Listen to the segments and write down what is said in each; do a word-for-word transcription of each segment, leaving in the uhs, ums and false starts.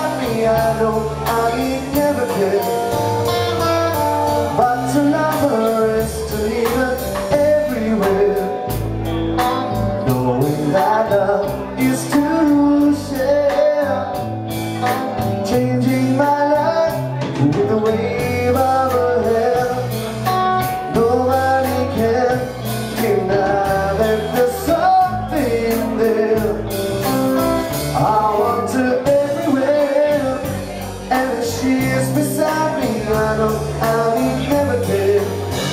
beside me, I know I ain't never cared. But to love her is to leave her everywhere, knowing that love is to share, changing my life with the wave of her hair. Nobody can deny that there's something there. I want her everywhere, and if she is beside me, I know I need never care.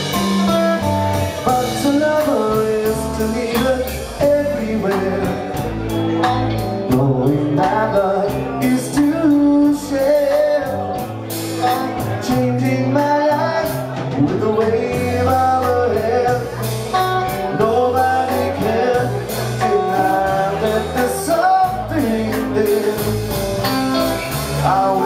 But to love her is to leave her everywhere, knowing that love is to share, changing my life with the wave of her hair. Nobody can deny that there's something there. I